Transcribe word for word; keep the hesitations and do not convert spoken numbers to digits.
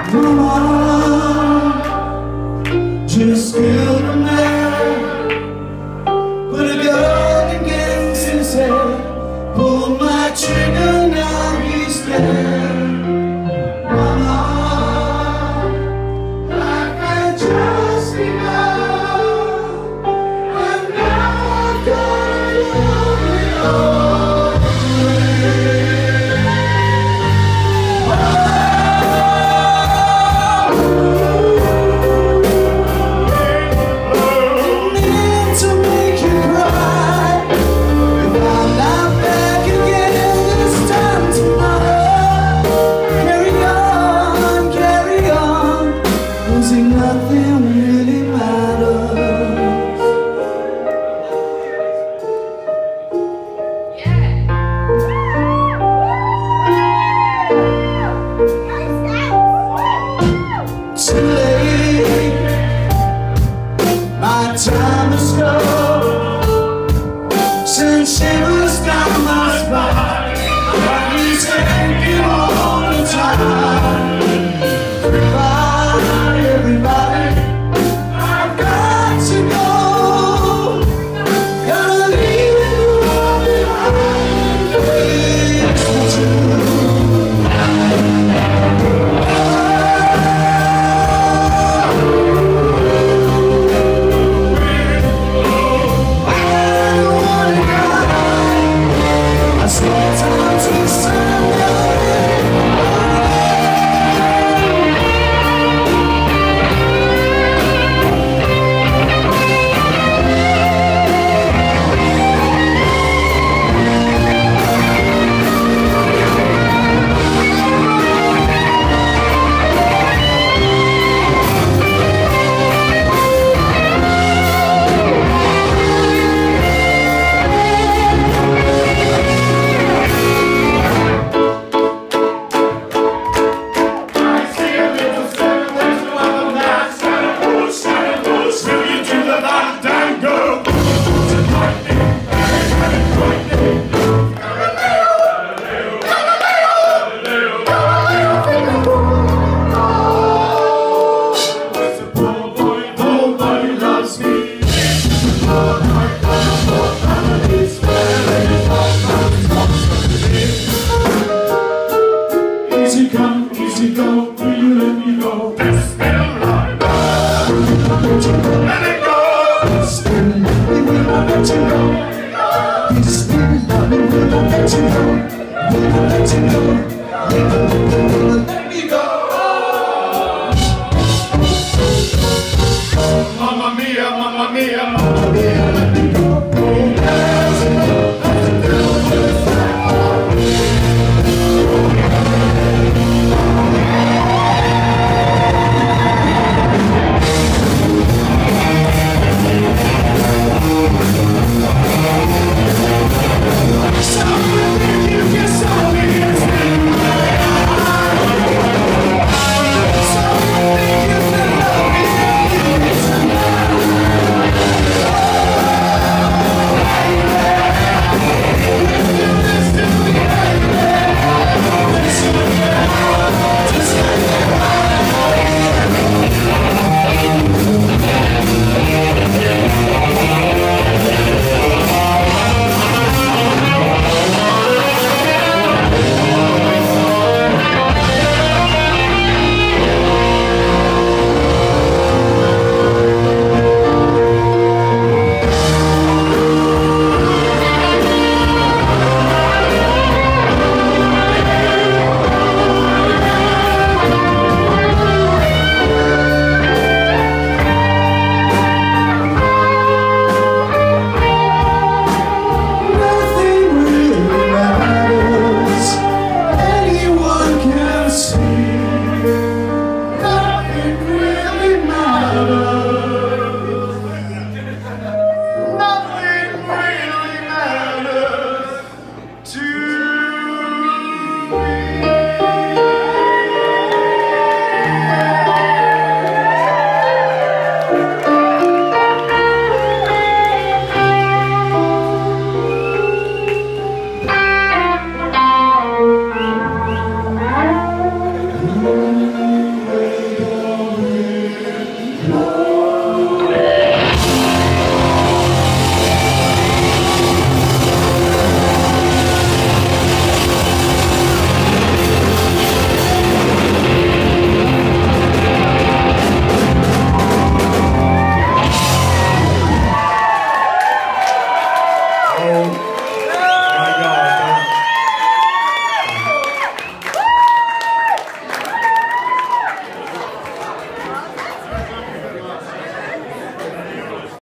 Mama just killed a man, put a gun against his head, pulled my trigger, now he's dead. Mama, life had just begun, and now I've got to love it all away. Nothing really matters. Yeah. Too late, my time is gone. Since she was down my spine, he's taking all the time. Goodbye, everybody, I've got to go. Gotta leave it all behind. Please, won't you? Sometimes it's Sunday. Easy come, easy go, will you let me go? It's still right. Let it go. Still love me, will I let you go? You still love me, will I let you go? Will I let you go?